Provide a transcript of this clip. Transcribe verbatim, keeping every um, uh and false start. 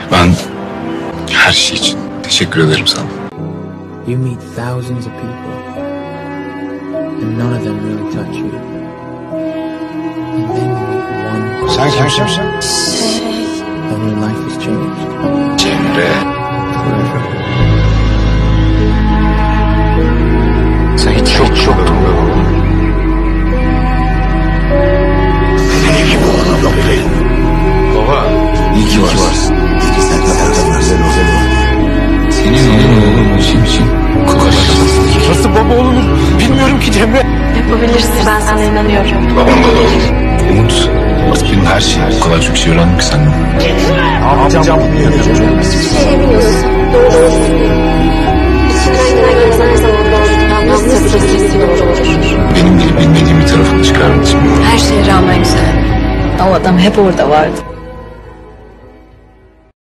Ben her şey için teşekkür ederim sana. You meet thousands of people, and none of them really touch you. And then you meet one. Sen kimsin? And your life has changed. Cemre. Forever. Sen hiç çok çok Senin gibi olan yok değil. Baba. İyi ki varsın. Sen kadar özel özel ol. Senin oğlun oğlum için için koşarsın. Nasıl baba olunur bilmiyorum ki Cemre. Yapabilirsin, ben sana inanıyorum. Babam da olur. Umut. Artık benim her şeyi o kadar çok şey öğrendim ki senden. Ne yapacağım bilmiyorum. Hiçbir şey bilmiyorsun. Doğru doğru. İçinden gelen gözler her zaman doğru. Yalnız tabii kesinlikle doğru olur. Benim bilip bilmediğim bir tarafını çıkarmak için. Her şeye rağmen güzel. O adam hep orada vardı.